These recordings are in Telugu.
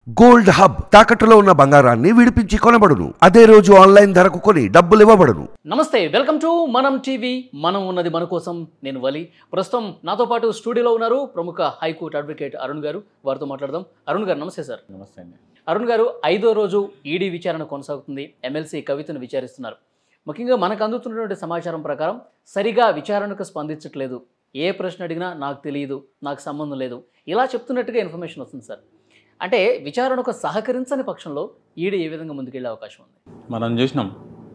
గోల్డ్ హబ్ తాకట్టులో ఉన్న బంగారాన్ని విడిపించి కొనబడును. అదే రోజు ఆన్లైన్ ధరకు కొని డబ్బులు ఇవ్వబడును. నమస్తే, వెల్కమ్ టు మనం టీవీ. మనం ఉన్నది మన కోసం. నేను వలి. ప్రస్తుతం నాతో పాటు స్టూడియోలో ఉన్నారు ప్రముఖ హైకోర్టు అడ్వకేట్ అరుణ్ గారు. వారితో మాట్లాడదాం. అరుణ్ గారు నమస్తే సార్. నమస్తే అండి. అరుణ్ గారు, 5వ రోజు ఈడీ విచారణ కొనసాగుతుంది. ఎమ్మెల్సీ కవితను విచారిస్తున్నారు. ముఖ్యంగా మనకు అందుతున్నటువంటి సమాచారం ప్రకారం సరిగా విచారణకు స్పందించట్లేదు. ఏ ప్రశ్న అడిగినా నాకు తెలియదు, నాకు సంబంధం లేదు, ఇలా చెప్తున్నట్టుగా ఇన్ఫర్మేషన్ వస్తుంది సార్. అంటే విచారణకు సహకరించని పక్షంలో ఈడీ ఏ విధంగా ముందుకెళ్లే అవకాశం ఉంది? మనం చూసినాం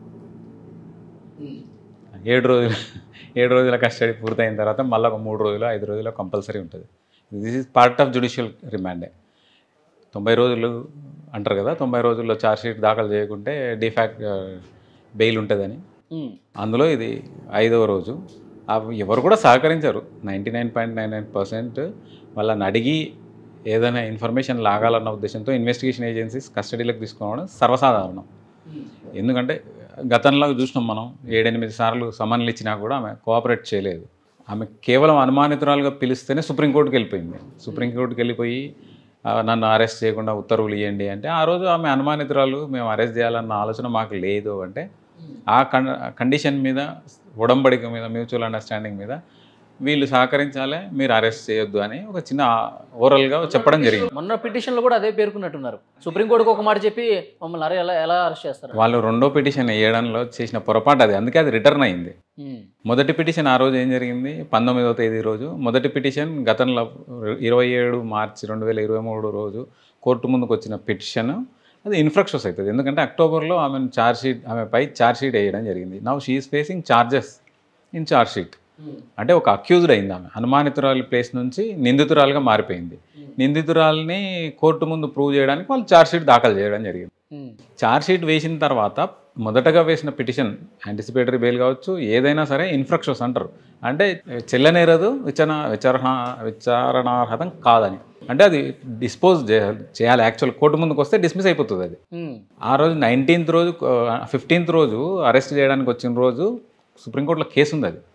7 రోజుల కస్టడీ పూర్తయిన తర్వాత మళ్ళీ ఒక 3 రోజులు 5 రోజులు కంపల్సరీ ఉంటుంది. This is part of judicial రిమాండే. 90 రోజులు అంటారు కదా, 90 రోజుల్లో ఛార్జ్షీట్ దాఖలు చేయకుంటే డిఫాక్ట్ బెయిల్ ఉంటుందని. అందులో ఇది 5వ రోజు. ఎవరు కూడా సహకరించారు. 99.99% వాళ్ళని అడిగి ఏదైనా ఇన్ఫర్మేషన్ లాగాలన్న ఉద్దేశంతో ఇన్వెస్టిగేషన్ ఏజెన్సీస్ కస్టడీలోకి తీసుకోవడం సర్వసాధారణం. ఎందుకంటే గతంలో చూసినాం మనం 7-8 సార్లు సమన్లు ఇచ్చినా కూడా ఆమె కోఆపరేట్ చేయలేదు. ఆమె కేవలం అనుమానితురాలుగా పిలిస్తేనే సుప్రీంకోర్టుకి వెళ్ళిపోయింది. సుప్రీంకోర్టుకి వెళ్ళిపోయి నన్ను అరెస్ట్ చేయకుండా ఉత్తర్వులు ఇవ్వండి అంటే, ఆ రోజు ఆమె అనుమానితురాలు, మేము అరెస్ట్ చేయాలన్న ఆలోచన మాకు లేదు అంటే, ఆ కండిషన్ మీద, ఉడంబడిక మీద, మ్యూచువల్ అండర్స్టాండింగ్ మీద వీళ్ళు సహకరించాలి, మీరు అరెస్ట్ చేయొద్దు అని ఒక చిన్న ఓరల్గా చెప్పడం జరిగింది. మొన్న పిటిషన్లో కూడా అదే పేర్కొన్నట్టున్నారు. సుప్రీంకోర్టుకు ఒక మాట చెప్పి మమ్మల్ని ఎలా అరెస్ట్ చేస్తారు? వాళ్ళు రెండో పిటిషన్ వేయడంలో చేసిన పొరపాటు అది. అందుకే అది రిటర్న్ అయింది. మొదటి పిటిషన్ ఆ రోజు ఏం జరిగింది, 19వ తేదీ రోజు మొదటి పిటిషన్ గతంలో 27 మార్చి 2023 రోజు కోర్టు ముందుకు వచ్చిన పిటిషన్ అది ఇన్ఫ్రక్షన్స్ అవుతుంది. ఎందుకంటే అక్టోబర్లో ఆమెపై ఛార్జ్షీట్ వేయడం జరిగింది. Now she is facing charges in chargesheet. అంటే ఒక అక్యూజ్డ్ అయింది. ఆమె అనుమానితురాలి ప్లేస్ నుంచి నిందితురాలుగా మారిపోయింది. నిందితురాలని కోర్టు ముందు ప్రూవ్ చేయడానికి వాళ్ళు ఛార్జ్షీట్ దాఖలు చేయడం జరిగింది. ఛార్జ్షీట్ వేసిన తర్వాత మొదటగా వేసిన పిటిషన్ యాంటిసిపేటరీ బెయిల్ కావచ్చు, ఏదైనా సరే ఇన్ఫ్రక్షన్స్ అంటారు. అంటే చెల్లనేరదు, విచారణార్హతం కాదని. అంటే అది డిస్పోజ్ చేయాలి. యాక్చువల్ కోర్టు ముందుకు వస్తే డిస్మిస్ అయిపోతుంది అది. ఆ రోజు 19th రోజు 15th రోజు అరెస్ట్ చేయడానికి వచ్చిన రోజు సుప్రీంకోర్టులో కేసు ఉంది. అది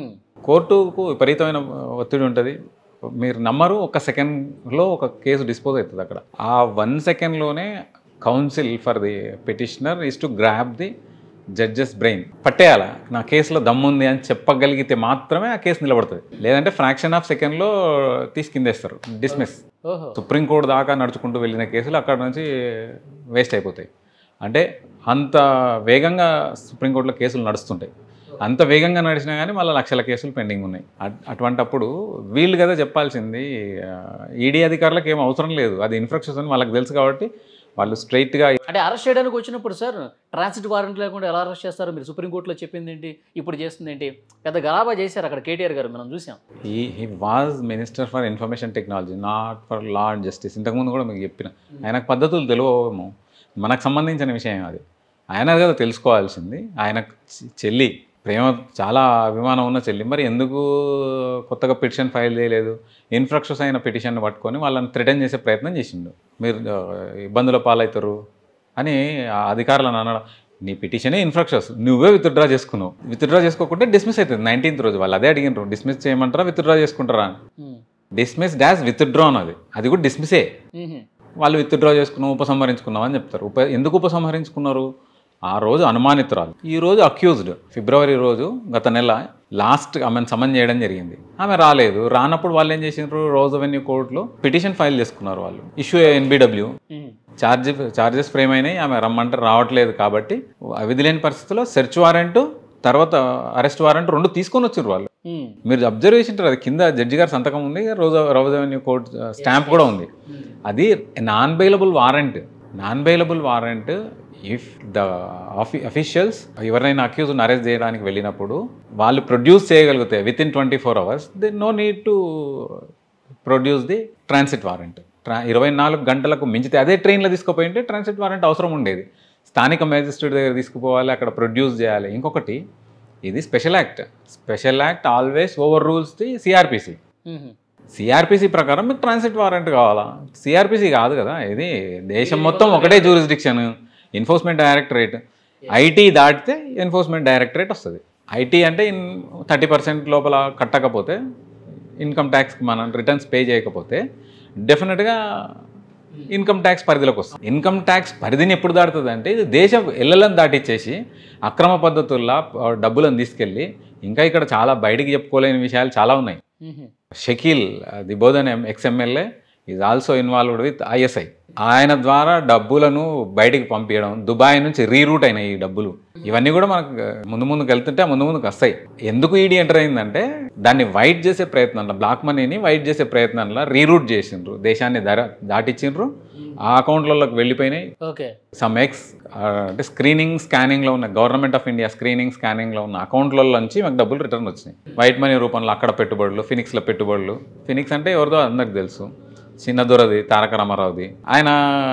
కోర్టుకు విపరీతమైన ఒత్తిడి ఉంటుంది. మీరు నమ్మరు, 1 సెకండ్లో ఒక కేసు డిస్పోజ్ అవుతుంది అక్కడ. ఆ 1 సెకండ్లోనే counsel for the petitioner is to grab the judges brain. పట్టేయాల, నా కేసులో దమ్ముంది అని చెప్పగలిగితే మాత్రమే ఆ కేసు నిలబడుతుంది. లేదంటే ఫ్రాక్షన్ ఆఫ్ సెకండ్లో తీసుకిందేస్తారు, డిస్మిస్. సుప్రీంకోర్టు దాకా నడుచుకుంటూ వెళ్ళిన కేసులు అక్కడ నుంచి వేస్ట్ అయిపోతాయి. అంటే అంత వేగంగా సుప్రీంకోర్టులో కేసులు నడుస్తుంటాయి. అంత వేగంగా నడిచినా కానీ మళ్ళీ లక్షల కేసులు పెండింగ్ ఉన్నాయి. అటువంటప్పుడు వీళ్ళు కదా చెప్పాల్సింది. ఈడీ అధికారులకు ఏం అవసరం లేదు, అది ఇన్ఫ్రక్షన్స్ అని వాళ్ళకి తెలుసు కాబట్టి వాళ్ళు స్ట్రైట్గా. అంటే అరెస్ట్ చేయడానికి వచ్చినప్పుడు సార్ ట్రాన్సిట్ వారెంట్ లేకుండా ఎలా అరెస్ట్ చేస్తారు? మీరు సుప్రీంకోర్టులో చెప్పింది ఏంటి, ఇప్పుడు చేస్తుంది ఏంటి? పెద్ద గలాబా చేశారు అక్కడ కేటీఆర్ గారు, మనం చూసాం. He was minister for information technology, not for law and justice. ఇంతకుముందు కూడా మీకు చెప్పిన, ఆయనకు పద్ధతులు తెలియవేమో, మనకు సంబంధించిన విషయం అది. ఆయన కదా తెలుసుకోవాల్సింది. ఆయన చెల్లి, ప్రేమ, చాలా అభిమానం ఉన్న చెల్లి, మరి ఎందుకు కొత్తగా పిటిషన్ ఫైల్ చేయలేదు? ఇన్ఫ్రక్షన్స్ అయిన పిటిషన్ పట్టుకొని వాళ్ళని థ్రెటన్ చేసే ప్రయత్నం చేసిండు. మీరు ఇబ్బందుల పాలవుతారు అని అధికారులను అనడం. నీ పిటిషనే ఇన్ఫ్రక్షన్స్, నువ్వే విత్డ్రా చేసుకున్నావు. విత్డ్రా చేసుకోకుంటే డిస్మిస్ అవుతుంది 19th రోజు. వాళ్ళు అదే అడిగినారు, డిస్మిస్ చేయమంటారా విత్డ్రా చేసుకుంటారా అని. డిస్మిస్ డాష్ విత్డ్రా అన్నది, అది కూడా డిస్మిసే. వాళ్ళు విత్డ్రా చేసుకున్నాం, ఉపసంహరించుకున్నాం అని చెప్తారు. ఎందుకు ఉపసంహరించుకున్నారు? ఆ రోజు అనుమానితురాలు, ఈ రోజు అక్యూజ్డ్. ఫిబ్రవరి రోజు గత నెల లాస్ట్ ఆమెను సమన్ చేయడం జరిగింది. ఆమె రాలేదు. రానప్పుడు వాళ్ళు ఏం చేసినారు, రోజ్ అవెన్యూ కోర్టులో పిటిషన్ ఫైల్ చేసుకున్నారు. వాళ్ళు ఇష్యూ NBW, ఛార్జెస్ ఫ్రేమ్ అయినాయి. ఆమె రమ్మంటే రావట్లేదు కాబట్టి విధి లేని పరిస్థితుల్లో సెర్చ్ వారెంట్ తర్వాత అరెస్ట్ వారెంట్ 2 తీసుకొని వచ్చారు వాళ్ళు. మీరు అబ్జర్వ్ చేసింటారు, అది కింద జడ్జి గారి సంతకం ఉంది, రోజ్ అవెన్యూ కోర్టు స్టాంప్ కూడా ఉంది. అది non bailable warrant. Non bailable warrant if the officials ఎవరైనా అక్యూజ్ని అరెస్ట్ చేయడానికి వెళ్ళినప్పుడు వాళ్ళు ప్రొడ్యూస్ చేయగలిగితే within 24 hours, they no need to produce the transit warrant. 24 గంటలకు మించితే అదే ట్రైన్లో తీసుకుపోయింటే ట్రాన్సిట్ వారెంట్ అవసరం ఉండేది. స్థానిక మేజిస్ట్రేట్ దగ్గర తీసుకుపోవాలి, అక్కడ ప్రొడ్యూస్ చేయాలి. ఇంకొకటి, ఇది special act. Special act always overrules the CrPC. CrPC ప్రకారం మీకు ట్రాన్సిట్ వారెంట్ కావాలా? సిఆర్పిసి కాదు కదా, ఇది దేశం మొత్తం ఒకటే జ్యూరిస్డిక్షన్, ఎన్ఫోర్స్మెంట్ డైరెక్టరేట్. ఐటీ దాటితే ఎన్ఫోర్స్మెంట్ డైరెక్టరేట్ వస్తుంది. ఐటీ అంటే 30% లోపల కట్టకపోతే, ఇన్కమ్ ట్యాక్స్కి మనం రిటర్న్స్ పే చేయకపోతే డెఫినెట్గా ఇన్కమ్ ట్యాక్స్ పరిధిలోకి వస్తుంది. ఇన్కమ్ ట్యాక్స్ పరిధిని ఎప్పుడు దాటుతుంది అంటే ఇది దేశం ఎల్లలను దాటిచ్చేసి అక్రమ పద్ధతుల్లో డబ్బులను తీసుకెళ్ళి ఇంకా ఇక్కడ చాలా బయటికి చెప్పుకోలేని విషయాలు చాలా ఉన్నాయి. Shakeel the Bodhan ex MLA is also involved with ISI. ఆయన ద్వారా డబ్బులను బయటికి పంపించడం, దుబాయ్ నుంచి రీరూట్ అయినాయి ఈ డబ్బులు. ఇవన్నీ కూడా మనకు ముందుకు వెళ్తుంటే ముందుకు వస్తాయి. ఎందుకు ఈడీ ఎంటర్ అయిందంటే దాన్ని వైట్ చేసే ప్రయత్నంలో, బ్లాక్ మనీని వైట్ చేసే ప్రయత్నంలో రీరూట్ చేసిండ్రు, దేశాన్ని దాటిచ్చిండ్రు, ఆ అకౌంట్లలోకి వెళ్ళిపోయినాయి. సమ్ అంటే స్కానింగ్లో ఉన్న గవర్నమెంట్ ఆఫ్ ఇండియా స్కానింగ్లో ఉన్న అకౌంట్ల నుంచి మాకు డబ్బులు రిటర్న్ వచ్చినాయి వైట్ మనీ రూపంలో. అక్కడ పెట్టుబడులు, ఫినిక్స్లో పెట్టుబడులు. ఫినిక్స్ అంటే ఎవరిదో అందరికి తెలుసు, చిన్నదొరది, తారక రామారావుది. ఆయన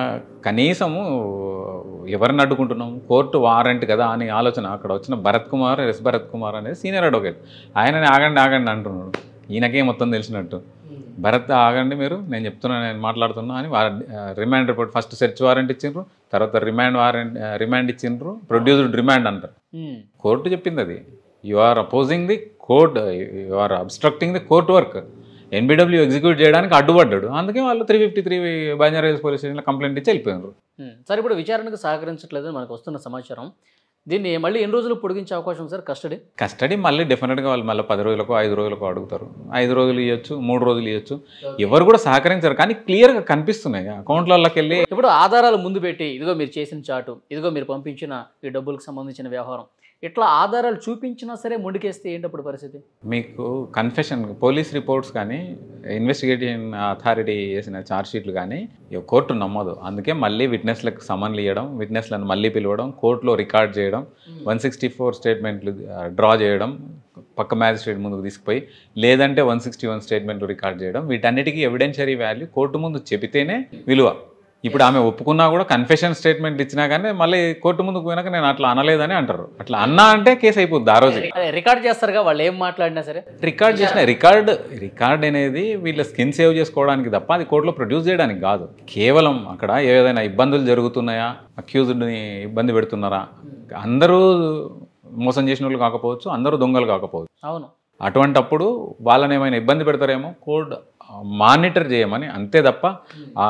కనీసము ఎవరిని అడ్డుకుంటున్నాం, కోర్టు వారెంట్ కదా అని ఆలోచన. అక్కడ వచ్చిన భరత్ కుమార్ అనేది సీనియర్ అడ్వకేట్. ఆయనని ఆగండి అంటున్నాడు. ఈయనకే మొత్తం తెలిసినట్టు. భరత్ ఆగండి మీరు, నేను చెప్తున్నా, నేను మాట్లాడుతున్నా అని remand report, first search warrant ఇచ్చిండ్రు, తర్వాత రిమాండ్ ఇచ్చిండ్రు, ప్రొడ్యూస్డ్ రిమాండ్ అంటారు. కోర్టు చెప్పింది అది. You are opposing the court, you are obstructing the court work. NBW execute చేయడానికి అడ్డుపడ్డాడు. అందుకే వాళ్ళు 353 బంజారాహిల్స్ పోలీస్ స్టేషన్లో కంప్లైంట్ ఇచ్చి వెళ్ళిపోయినారు. సార్, ఇప్పుడు విచారణకు సహకరించట్లేదు మనకు వస్తున్న సమాచారం. దీన్ని మళ్ళీ ఎన్ని రోజులు పొడిగించే అవకాశం సార్? కస్టడీ మళ్ళీ డెఫినెట్గా వాళ్ళు మళ్ళీ 10 రోజులకు 5 రోజులకు అడుగుతారు. 5 రోజులు ఇవ్వచ్చు, 3 రోజులు ఇవ్వచ్చు. ఎవరు కూడా సహకరించారు, కానీ క్లియర్గా కనిపిస్తున్నాయి అకౌంట్లకి వెళ్ళి. ఇప్పుడు ఆధారాలు ముందు పెట్టి, ఇదిగో మీరు చేసిన చాటు, ఇదిగో మీరు పంపించిన ఈ డబ్బులకు సంబంధించిన వ్యవహారం, ఇట్లా ఆధారాలు చూపించినా సరే ముందుకేస్తే ఏంటప్పుడు పరిస్థితి? మీకు కన్ఫెషన్, పోలీస్ రిపోర్ట్స్ కానీ, ఇన్వెస్టిగేషన్ అథారిటీ చేసిన ఛార్జ్షీట్లు కానీ కోర్టు నమ్మదు. అందుకే మళ్ళీ విట్నెస్లకు సమన్లు ఇవ్వడం, విట్నెస్లను మళ్ళీ పిలవడం, కోర్టులో రికార్డ్ చేయడం, 164 స్టేట్మెంట్లు డ్రా చేయడం, పక్క మ్యాజిస్ట్రేట్ ముందుకు తీసుకుపోయి, లేదంటే 161 స్టేట్మెంట్లు రికార్డ్ చేయడం. వీటన్నిటికీ ఎవిడెన్షియరీ వాల్యూ కోర్టు ముందు చెబితేనే విలువ. ఇప్పుడు ఆమె ఒప్పుకున్నా కూడా కన్ఫెషన్ స్టేట్మెంట్ ఇచ్చినా కానీ మళ్ళీ కోర్టు ముందుకు పోయినాక నేను అట్లా అనలేదని అంటారు. అట్లా అన్నా అంటే కేసు అయిపోద్ది ఆ రోజు. రికార్డ్ చేస్తారుగా వాళ్ళు ఏం మాట్లాడినా సరే. రికార్డ్ చేసిన రికార్డ్ అనేది వీళ్ళ స్కిన్ సేవ్ చేసుకోవడానికి తప్ప అది కోర్టులో ప్రొడ్యూస్ చేయడానికి కాదు. కేవలం అక్కడ ఏదైనా ఇబ్బందులు జరుగుతున్నాయా, అక్యూజ్డ్ని ఇబ్బంది పెడుతున్నారా, అందరూ మోసం చేసిన వాళ్ళు కాకపోవచ్చు, అందరూ దొంగలు కాకపోవచ్చు. అవును, అటువంటప్పుడు వాళ్ళని ఏమైనా ఇబ్బంది పెడతారేమో, కోర్టు మానిటర్ చేయమని, అంతే తప్ప ఆ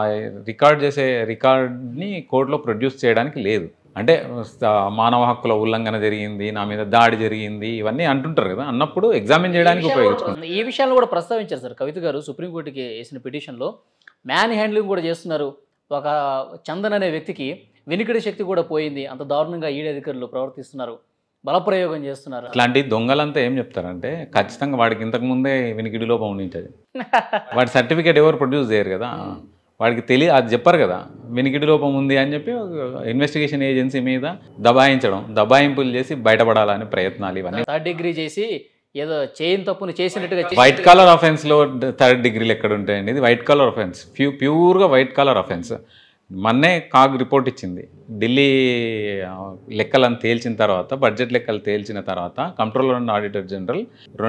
రికార్డ్ని కోర్టులో ప్రొడ్యూస్ చేయడానికి లేదు. అంటే మానవ హక్కుల ఉల్లంఘన జరిగింది, నా మీద దాడి జరిగింది, ఇవన్నీ అంటుంటారు కదా, అన్నప్పుడు ఎగ్జామిన్ చేయడానికి ఉపయోగించుకుంటారు. ఈ విషయాలు కూడా ప్రస్తావించారు సార్ కవిత గారు. సుప్రీంకోర్టుకి వేసిన పిటిషన్లో మ్యాన్ హ్యాండ్లింగ్ కూడా చేస్తున్నారు. ఒక చందన్ అనే వ్యక్తికి వినికిడి శక్తి కూడా పోయింది, అంత దారుణంగా ఈడీ అధికారులు ప్రవర్తిస్తున్నారు, బలప్రయోగం చేస్తున్నారు. ఇట్లాంటి దొంగలంతా ఏం చెప్తారంటే ఖచ్చితంగా వాడికి ఇంతకు ముందే వినికిడి లోపం ఉండింటది. వాడి సర్టిఫికేట్ ఎవరు ప్రొడ్యూస్ చేయరు కదా, వాడికి అది చెప్పారు కదా వినికిడి లోపం ఉంది అని చెప్పి ఇన్వెస్టిగేషన్ ఏజెన్సీ మీద దబాయింపులు చేసి బయటపడాలని ప్రయత్నాలు. ఇవన్నీ 3rd డిగ్రీ చేసి ఏదో చేయని తప్పుని చేసినట్టుగా. వైట్ కాలర్ అఫెన్స్లో 3rd డిగ్రీలు ఎక్కడ ఉంటాయండి? ఇది వైట్ కాలర్ అఫెన్స్, ప్యూర్గా వైట్ కాలర్ అఫెన్స్. మొన్నే కాగ్ రిపోర్ట్ ఇచ్చింది. ఢిల్లీ లెక్కలను తేల్చిన తర్వాత, బడ్జెట్ లెక్కలు తేల్చిన తర్వాత కంట్రోలర్ అండ్ ఆడిటర్ జనరల్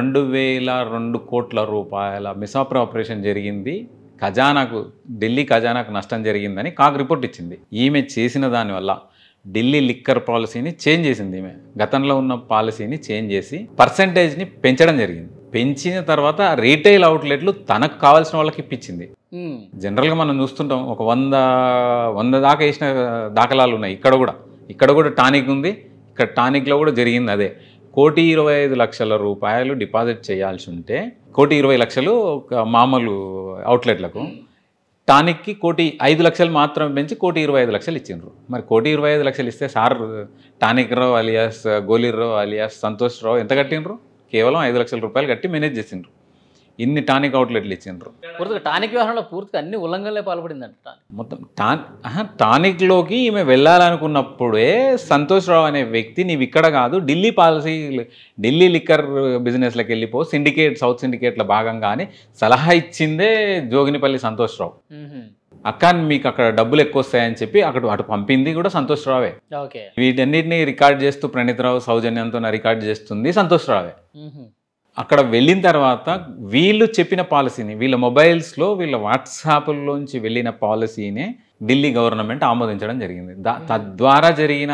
2002 కోట్ల రూపాయల మిస్అప్రాపరేషన్ జరిగింది, ఢిల్లీ ఖజానాకు నష్టం జరిగిందని కాగ్ రిపోర్ట్ ఇచ్చింది. ఈమె చేసిన దానివల్ల ఢిల్లీ లిక్కర్ పాలసీని చేంజ్ చేసింది. ఈమె గతంలో ఉన్న పాలసీని చేంజ్ చేసి పర్సంటేజ్ని పెంచడం జరిగింది. పెంచిన తర్వాత రీటైల్ అవుట్లెట్లు తనకు కావాల్సిన వాళ్ళకి ఇప్పించింది. జనరల్గా మనం చూస్తుంటాం, ఒక 100 దాకా వేసిన దాఖలాలు ఉన్నాయి. ఇక్కడ కూడా టానిక్ ఉంది. ఇక్కడ టానిక్లో కూడా జరిగింది అదే. 1,25,00,000 రూపాయలు డిపాజిట్ చేయాల్సి ఉంటే 1,20,00,000 మామూలు అవుట్లెట్లకు, టానిక్కి 1,05,00,000 మాత్రమే పెంచి 1,25,00,000 ఇచ్చిండ్రు. మరి 1,25,00,000 ఇస్తే sir tonic Rao alias Golirao alias Santosh Rao ఎంత కట్టిండ్రు? కేవలం 5,00,000 రూపాయలు కట్టి మేనేజ్ చేసిండ్రు. ఇన్ని టానిక్ అవుట్లెట్లు ఇచ్చిండ్రు. టానిక్ వ్యవహారంలో పూర్తిగా అన్ని ఉల్లంఘనలే పాల్పడిందంట. మొత్తం టానిక్లోకి ఈమె వెళ్ళాలనుకున్నప్పుడే సంతోష్ రావు అనే వ్యక్తి, నీవు ఇక్కడ కాదు ఢిల్లీ లిక్కర్ బిజినెస్లోకి వెళ్ళిపో, సౌత్ సిండికేట్ల భాగంగా అని సలహా ఇచ్చిందే జోగినిపల్లి సంతోష్ రావు. అక్క మీకు అక్కడ డబ్బులు ఎక్కువ వస్తాయని చెప్పి అటు పంపింది కూడా సంతోష్ రావే. వీటన్నిటిని రికార్డ్ చేస్తూ ప్రణీతరావు సౌజన్యంతో రికార్డ్ చేస్తుంది సంతోష్ రావే. అక్కడ వెళ్ళిన తర్వాత వీళ్ళు చెప్పిన పాలసీని, వీళ్ళ మొబైల్స్లో వీళ్ళ వాట్సాప్లోంచి వెళ్ళిన పాలసీనే ఢిల్లీ గవర్నమెంట్ ఆమోదించడం జరిగింది. తద్వారా జరిగిన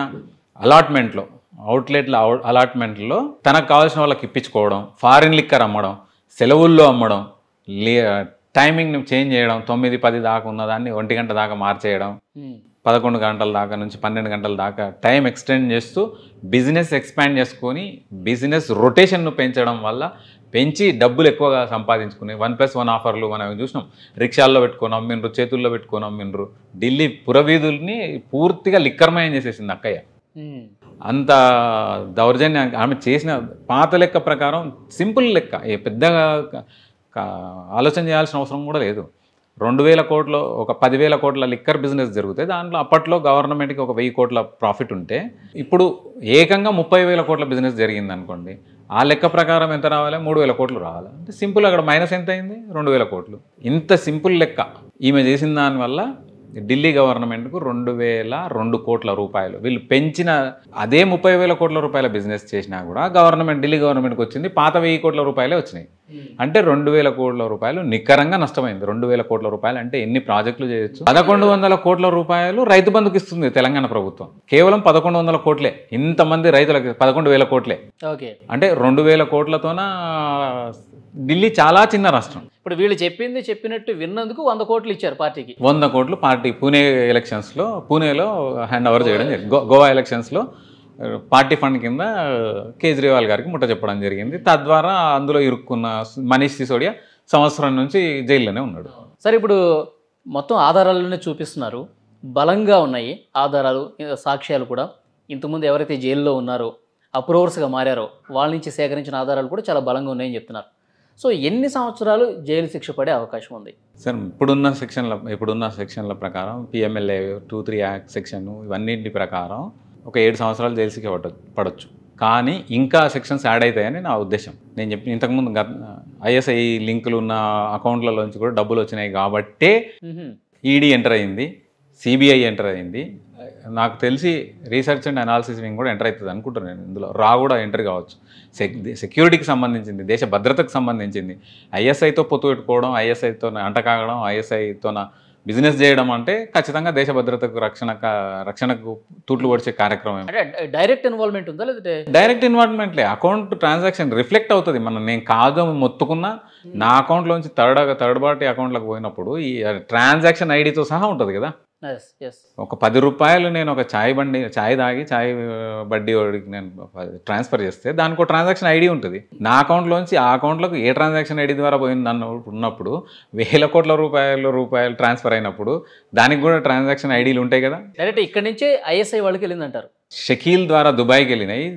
అవుట్లెట్ల అలాట్మెంట్లో తనకు కావాల్సిన వాళ్ళకి ఇప్పించుకోవడం, ఫారిన్ లిక్కర్ అమ్మడం, సెలవుల్లో అమ్మడం, టైమింగ్ని చేంజ్ చేయడం, 9-10 దాకా ఉన్నదాన్ని 1 గంట దాకా మార్చేయడం, 11 గంటల దాకా నుంచి 12 గంటల దాకా టైం ఎక్స్టెండ్ చేస్తూ బిజినెస్ ఎక్స్పాండ్ చేసుకొని బిజినెస్ రొటేషన్ను పెంచడం వల్ల పెంచి డబ్బులు ఎక్కువగా సంపాదించుకుని 1+1 ఆఫర్లు మనం చూసినాం. రిక్షాల్లో పెట్టుకొని అమ్మిండ్రు, చేతుల్లో పెట్టుకొని అమ్మిండ్రు. ఢిల్లీ పురవీధుల్ని పూర్తిగా లిక్కర్మయం చేసేసింది అక్కయ్య. అంత దౌర్జన్యం ఆమె చేసిన పాత లెక్క ప్రకారం సింపుల్ లెక్క, పెద్దగా ఆలోచన చేయాల్సిన అవసరం కూడా లేదు. 2,000 కోట్లు, ఒక 10,000 కోట్ల లిక్కర్ బిజినెస్ జరుగుతాయి. దాంట్లో అప్పట్లో గవర్నమెంట్కి ఒక 1,000 కోట్ల ప్రాఫిట్ ఉంటే ఇప్పుడు ఏకంగా 30,000 కోట్ల బిజినెస్ జరిగింది అనుకోండి. ఆ లెక్క ప్రకారం ఎంత రావాలి? 3,000 కోట్లు రావాలి. అంటే సింపుల్. అక్కడ మైనస్ ఎంత అయింది? 2,000 కోట్లు. ఇంత సింపుల్ లెక్క ఈమె చేసిన దానివల్ల ఢిల్లీ గవర్నమెంట్కు 2,002 కోట్ల రూపాయలు. వీళ్ళు పెంచిన అదే 30,000 కోట్ల రూపాయల బిజినెస్ చేసినా కూడా ఢిల్లీ గవర్నమెంట్కి వచ్చింది పాత 1,000 కోట్ల రూపాయలే వచ్చినాయి. అంటే 2,000 కోట్ల రూపాయలు నికరంగా నష్టమైంది. 2,000 కోట్ల రూపాయలు అంటే ఎన్ని ప్రాజెక్టులు చేయొచ్చు? 1,100 కోట్ల రూపాయలు రైతు బంధుకి ఇస్తుంది తెలంగాణ ప్రభుత్వం. కేవలం 1,100 కోట్లే. ఇంతమంది రైతులకు 11,000 కోట్లే. అంటే 2,000 కోట్లతోన ఢిల్లీ చాలా చిన్న రాష్ట్రం. ఇప్పుడు వీళ్ళు చెప్పినట్టు విన్నందుకు 100 కోట్లు ఇచ్చారు పార్టీకి. 100 కోట్లు పార్టీ పూణేలో హ్యాండ్ ఓవర్ చేయడం జరిగింది. గోవా ఎలక్షన్స్లో పార్టీ ఫండ్ కింద కేజ్రీవాల్ గారికి ముట్ట చెప్పడం జరిగింది. తద్వారా అందులో ఇరుక్కున్న మనీష్ సిసోడియా సంవత్సరం నుంచి జైల్లోనే ఉన్నాడు. సరే, ఇప్పుడు మొత్తం ఆధారాలనే చూపిస్తున్నారు, బలంగా ఉన్నాయి ఆధారాలు, సాక్ష్యాలు కూడా. ఇంతకుముందు ఎవరైతే జైల్లో ఉన్నారో, అప్రూవర్స్గా మారారో వాళ్ళ నుంచి సేకరించిన ఆధారాలు కూడా చాలా బలంగా ఉన్నాయని చెప్తున్నారు. సో ఎన్ని సంవత్సరాలు జైలు శిక్ష పడే అవకాశం ఉంది? సార్, ఇప్పుడున్న సెక్షన్ల ప్రకారం పిఎంఎల్ఏ 2-3 యాక్ట్ సెక్షన్ ఇవన్నింటి ప్రకారం ఒక 7 సంవత్సరాలు జైలు శిక్ష పడవచ్చు. కానీ ఇంకా సెక్షన్స్ యాడ్ అవుతాయని నా ఉద్దేశం. నేను చెప్పిన ఇంతకుముందు ఐఎస్ఐ లింకులు ఉన్న అకౌంట్లలోంచి కూడా డబ్బులు వచ్చినాయి కాబట్టే ఈడీ ఎంటర్ అయింది, సిబిఐ ఎంటర్ అయింది. నాకు తెలిసి రీసెర్చ్ అండ్ అనాలిసిస్ వింగ్ కూడా ఎంటర్ అవుతుంది అనుకుంటున్నాను. నేను ఇందులో కూడా ఎంటర్ కావచ్చు. సెక్యూరిటీకి సంబంధించింది, దేశ భద్రతకు సంబంధించింది. ఐఎస్ఐతో పొత్తు పెట్టుకోవడం, ఐఎస్ఐతో అంటకాగడం, ఐఎస్ఐతో బిజినెస్ చేయడం అంటే ఖచ్చితంగా దేశ భద్రతకు రక్షణకు తూట్లు పొడిచే కార్యక్రమం. డైరెక్ట్ ఇన్వాల్వ్మెంట్ ఉందా? లేదంటే డైరెక్ట్ ఇన్వాల్వ్మెంట్లే. అకౌంట్ ట్రాన్సాక్షన్ రిఫ్లెక్ట్ అవుతుంది. నేను కాదు మొత్తుకున్నా నా అకౌంట్లోంచి థర్డ్ పార్టీ అకౌంట్లోకి పోయినప్పుడు ఈ ట్రాన్సాక్షన్ ఐడితో సహా ఉంటుంది కదా. ఒక 10 రూపాయలు నేను ఒక చాయ్ తాగి చాయ్ బడ్డీ వాడికి నేను ట్రాన్స్ఫర్ చేస్తే దానికి ఒక ట్రాన్సాక్షన్ ఐడి ఉంటుంది. నా అకౌంట్లోంచి ఆ అకౌంట్లోకి ఏ ట్రాన్సాక్షన్ ఐడి ద్వారా పోయింది ఉన్నప్పుడు 1,000 కోట్ల రూపాయలు ట్రాన్స్ఫర్ అయినప్పుడు దానికి కూడా ట్రాన్సాక్షన్ ఐడీలు ఉంటాయి కదా. డైరెక్ట్ ఇక్కడ నుంచే ఐఎస్ఐ వాళ్ళకి వెళ్ళిందంటారు. షకీల్ ద్వారా దుబాయ్కి వెళ్ళినాయి,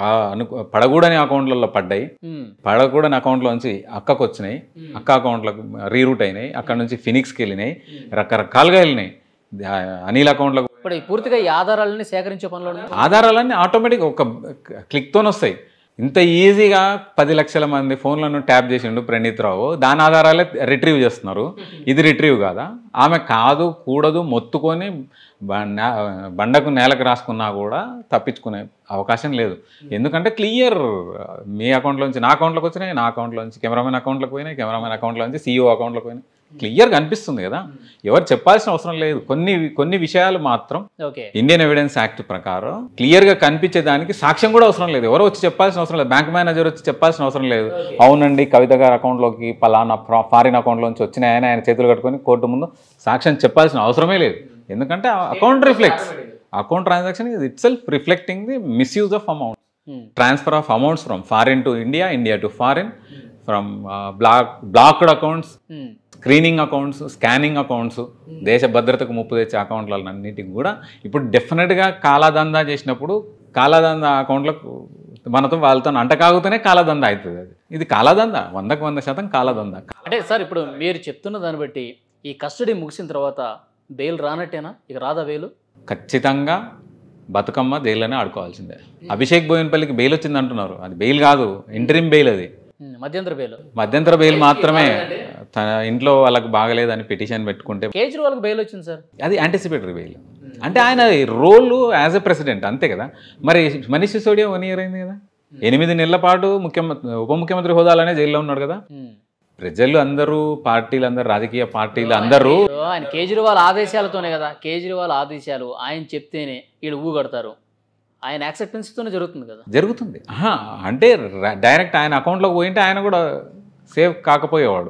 పడగూడని అకౌంట్లలో పడ్డాయి, పడగూడని అకౌంట్లోంచి అక్కకు వచ్చినాయి, అక్క అకౌంట్లకు రీరూట్ అయినాయి, అక్కడ నుంచి ఫినిక్స్కి వెళ్ళినాయి, రకరకాలుగా వెళ్ళినాయి అనిల్ అకౌంట్లకు. ఇప్పుడు పూర్తిగా ఈ ఆధారాలన్నీ సేకరించే పనులు, ఆధారాలన్నీ ఆటోమేటిక్ ఒక క్లిక్తోనే వస్తాయి. ఇంత ఈజీగా 10 లక్షల మంది ఫోన్లను ట్యాప్ చేసిండు ప్రణీత్ రావు, దాని ఆధారాలే రిట్రీవ్ చేస్తున్నారు. ఇది రిట్రీవ్ కాదా? ఆమె కాదు కూడదు మొత్తుకొని బండకు నేలకు రాసుకున్నా కూడా తప్పించుకునే అవకాశం లేదు. ఎందుకంటే క్లియర్ మీ అకౌంట్లోంచి నా అకౌంట్లోకి వచ్చినాయి, నా అకౌంట్లోంచి కెమెరామెన్ అకౌంట్లోకి పోయినాయి, కెమెరామెన్ అకౌంట్లోంచి CEO అకౌంట్లోకి పోయినాయి. క్లియర్గా అనిపిస్తుంది కదా. ఎవరు చెప్పాల్సిన అవసరం లేదు. కొన్ని విషయాలు మాత్రం ఇండియన్ ఎవిడెన్స్ యాక్ట్ ప్రకారం క్లియర్గా కనిపించేదానికి సాక్ష్యం కూడా అవసరం లేదు. ఎవరో వచ్చి చెప్పాల్సిన అవసరం లేదు. బ్యాంక్ మేనేజర్ వచ్చి చెప్పాల్సిన అవసరం లేదు. అవునండి కవిత గారి అకౌంట్లోకి పలానా ఫారిన్ అకౌంట్లోంచి వచ్చినాయని ఆయన చేతులు కట్టుకొని కోర్టు ముందు సాక్ష్యం చెప్పాల్సిన అవసరమే లేదు. ఎందుకంటే account transaction is it self reflecting the misuse of amount, transfer of amounts from foreign to India, India to foreign, from blocked accounts, screening accounts, scanning accounts, దేశ భద్రతకు ముప్పు తెచ్చే అకౌంట్లన్నిటికి కూడా ఇప్పుడు డెఫినెట్గా కాలాదందా చేసినప్పుడు కాలాదందా అకౌంట్లకు వాళ్ళతో అంటకాగుతూనే కాలాదందా అవుతుంది. ఇది కాలాదందా, 100% కాలాదందా. అంటే సార్ ఇప్పుడు మీరు చెప్తున్న దాన్ని బట్టి ఈ కస్టడీ ముగిసిన తర్వాత బెయిల్ రానట్టేనా? ఇక రాదా బెయిల్? ఖచ్చితంగా బతుకమ్మ జైల్లోనే ఆడుకోవాల్సిందే. అభిషేక్ బోయిన్పల్లికి బెయిల్ వచ్చింది అంటున్నారు, అది బెయిల్ కాదు, ఇంటరిమ్ బెయిల్. అది మధ్యంతర బెయిల్ మాత్రమే. తన ఇంట్లో వాళ్ళకి బాగలేదని పిటిషన్ పెట్టుకుంటే కేజ్రీవాల్కి బెయిల్ వచ్చింది సార్, అది యాంటిసిపేటరీ బెయిల్. అంటే ఆయన రోల్ యాజ్ ఎ ప్రెసిడెంట్ అంతే కదా. మరి మనీష్ సిసోడియా 1 year అయింది కదా, 8 నెలల పాటు ఉప ముఖ్యమంత్రి హోదాలోనే జైల్లో ఉన్నాడు కదా. ప్రజలు అందరూ, పార్టీలు, రాజకీయ పార్టీలు అందరూ ఆయన కేజ్రీవాల్ ఆదేశాలతోనే కదా, కేజ్రీవాల్ ఆదేశాలు ఆయన చెప్తేనే వీళ్ళు ఊగడతారు. ఆయన యాక్సెప్టెన్స్తోనే జరుగుతుంది కదా. జరుగుతుంది. అంటే డైరెక్ట్ ఆయన అకౌంట్లోకి పోయింటే ఆయన కూడా సేవ్ కాకపోయేవాడు.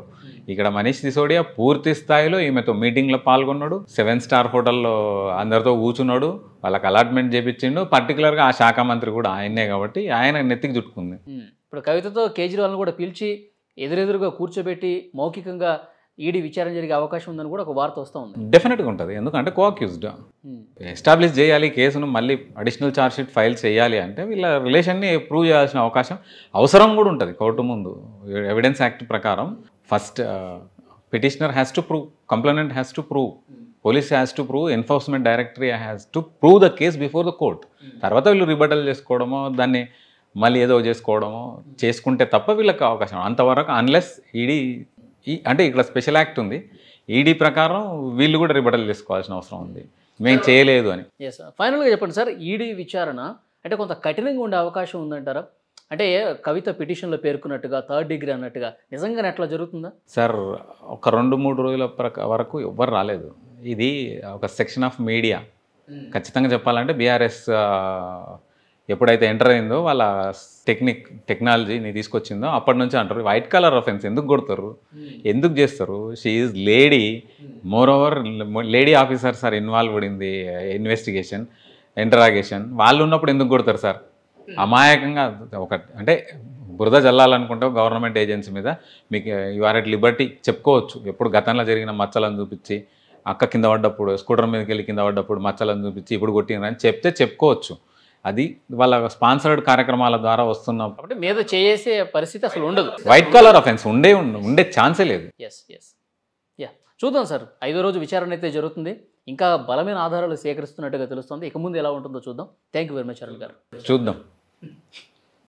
ఇక్కడ మనీష్ సిసోడియా పూర్తి స్థాయిలో ఈమెతో మీటింగ్లో పాల్గొన్నాడు, 7 స్టార్ హోటల్లో అందరితో కూర్చున్నాడు, వాళ్ళకి అలాట్మెంట్ చేపించిండు. పర్టికులర్గా ఆ శాఖ మంత్రి కూడా ఆయనే కాబట్టి ఆయన నెత్తికి చుట్టుకుంది. ఇప్పుడు కవితతో కేజ్రీవాల్ని కూడా పిలిచి ఎదురెదురుగా కూర్చోబెట్టి మౌఖికంగా ఈడీ విచారణ జరిగే అవకాశం ఉందని కూడా ఒక వార్త వస్తూ ఉంది. డెఫినెట్గా ఉంటుంది, ఎందుకంటే కోఅక్యూజ్డ్ ఎస్టాబ్లిష్ చేయాలి కేసును, మళ్ళీ అడిషనల్ ఛార్జ్షీట్ ఫైల్ చేయాలి అంటే వీళ్ళ రిలేషన్ని ప్రూవ్ చేయాల్సిన అవసరం కూడా ఉంటుంది కోర్టు ముందు. ఎవిడెన్స్ యాక్ట్ ప్రకారం first petitioner has to prove, complainant has to prove, police has to prove, enforcement directory has to prove the case before the court. తర్వాత వీళ్ళు రిబటల్ చేసుకోవడమో దాన్ని మళ్ళీ ఏదో చేసుకోవడమో చేసుకుంటే తప్ప వీళ్ళకి అవకాశం అంతవరకు, అన్లెస్ ఈడీ అంటే ఇక్కడ స్పెషల్ యాక్ట్ ఉంది, ఈడీ ప్రకారం వీళ్ళు కూడా రిబటల్ చేసుకోవాల్సిన అవసరం ఉంది మేము చేయలేదు అని. ఎస్ సార్, ఫైనల్గా చెప్పండి సార్, ఈడీ విచారణ అంటే కొంత కఠినంగా ఉండే అవకాశం ఉందంటారా? అంటే కవిత పిటిషన్లో పేర్కొన్నట్టుగా 3rd డిగ్రీ అన్నట్టుగా నిజంగానే అట్లా జరుగుతుందా? సార్ ఒక 2-3 రోజుల వరకు ఎవ్వరు రాలేదు. ఇది ఒక సెక్షన్ ఆఫ్ మీడియా. ఖచ్చితంగా చెప్పాలంటే బీఆర్ఎస్ ఎప్పుడైతే ఎంటర్ అయిందో వాళ్ళ టెక్నాలజీని తీసుకొచ్చిందో అప్పటి నుంచి అంటారు వైట్ కలర్ ఆఫెన్స్ ఎందుకు కొడతారు, ఎందుకు చేస్తారు, she is lady, moreover lady officers are involved in the investigation interrogation, వాళ్ళు ఉన్నప్పుడు ఎందుకు కొడతారు సార్? అమాయకంగా అంటే బురద జల్లాలనుకుంటే గవర్నమెంట్ ఏజెన్సీ మీద మీకు యు ఆర్ ఎట్ లిబర్టీ చెప్పుకోవచ్చు. ఎప్పుడు గతంలో జరిగిన మచ్చలను చూపించి, అక్క కింద పడ్డప్పుడు స్కూటర్ మీదకి వెళ్ళి కింద పడ్డప్పుడు మచ్చలను చూపించి ఇప్పుడు కొట్టినని చెప్పుకోవచ్చు. అది వాళ్ళ స్పాన్సర్డ్ కార్యక్రమాల ద్వారా వస్తున్నాం కాబట్టి మీద చేసే పరిస్థితి అసలు ఉండదు. వైట్ కలర్ ఆఫెన్స్ ఉండే ఛాన్సే లేదు. ఎస్ యా, చూద్దాం సార్. 5వ రోజు విచారణ అయితే జరుగుతుంది, ఇంకా బలమైన ఆధారాలు సేకరిస్తున్నట్టుగా తెలుస్తుంది. ఇక ముందు ఎలా ఉంటుందో చూద్దాం. Thank you very much Arun గారు. చూద్దాం.